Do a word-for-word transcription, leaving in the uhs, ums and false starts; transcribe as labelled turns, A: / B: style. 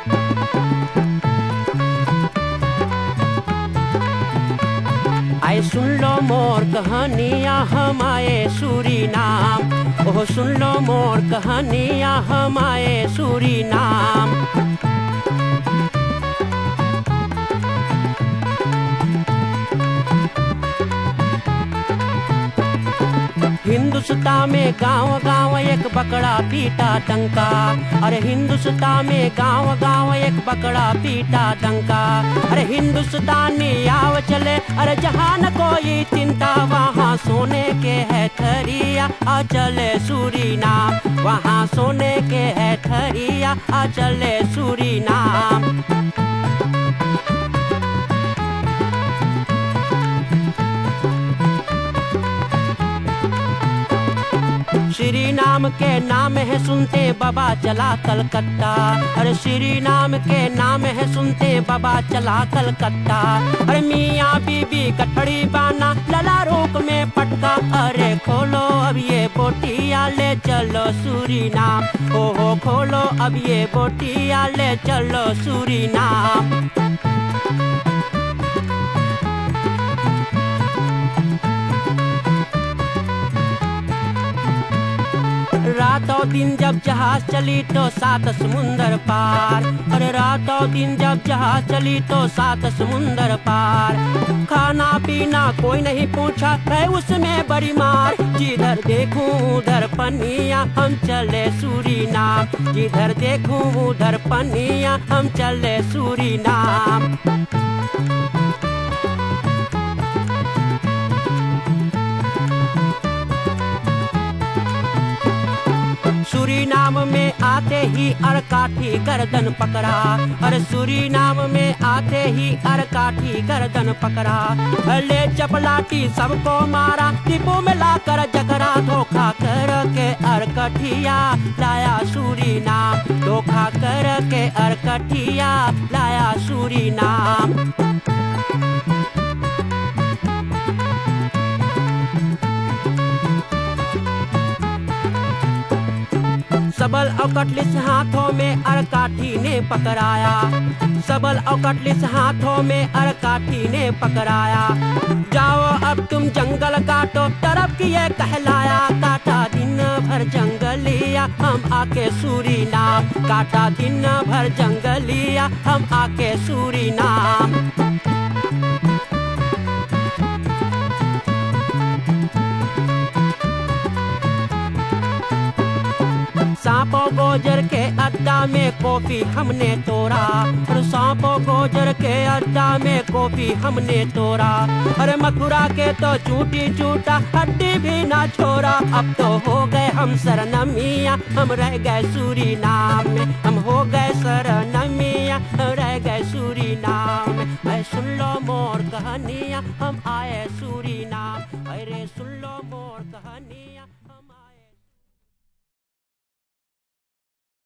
A: आए सुन लो मोर कहानियाँ हम आए सूरीनाम, ओह सुन लो मोर कहानियाँ हम आए सूरीनाम। हिंदुस्तान में गांव गांव एक बकरा पीटा डंका, अरे हिंदुस्तान में गांव गांव एक बकरा पीटा डंका। अरे हिंदुस्तानी आव चले, अरे जहाँ न कोई चिंता, वहाँ सोने के है थरिया आ चले सूरीनाम, वहाँ सोने के है थरिया आ चले सूरीनाम। श्री नाम के नाम है सुनते बाबा चला कलकत्ता, अरे श्री नाम के नाम है सुनते बाबा चला कलकत्ता। अरे मियाँ बीबी कठड़ी बाना लला रोक में पटका, अरे खोलो अब ये बोटिया ले चलो सूरीनाम, हो हो खोलो अब ये बोटिया ले चलो सूरीनाम। रातों दिन जब जहाज चली तो सात समुंदर पार, अरे रातों दिन जब जहाज चली तो सात समुंदर पार। खाना पीना कोई नहीं पूछा है उसमें बड़ी मार, जिधर देखूं उधर पनिया हम चले सूरीनाम, जिधर देखूं उधर पनिया हम चले सूरीनाम। सूरीनाम में आते ही अरकाठी गर्दन पकड़ा, अरे सूरीनाम में आते ही अरकाठी गर्दन पकड़ा। ले चपलाटी सबको मारा, डिब्बों में लाकर जकरा, धोखा करके अरकठिया लाया सूरीनाम, धोखा करके अरकठिया लाया सूरीनाम। सबल और कटलिस हाथों में अरकाठी ने पकड़ाया, सबल और कटलिस हाथों में अरकाठी ने पकड़ाया। जाओ अब तुम जंगल काटो तरफ की ये कहलाया, काटा दिन भर जंगलिया हम आके सूरीनाम, काटा दिन भर जंगलिया हम आके सूरीनाम। सांपों गोजर के अड्डा में कॉफी हमने तोड़ा, और सांपों गोजर के अड्डा में कॉफी हमने तोड़ा। अरे मथुरा के तो चूटी चूटा हड्डी भी ना छोड़ा, अब तो हो गए हम सरनमिया हम रह गए सूरीनाम में, हम हो गए सरनमिया रह गए सूरीनाम में। अरे सुन लो मोर कहानियाँ हम आए सूरीनाम, अरे सुन लो मोर कहानियाँ।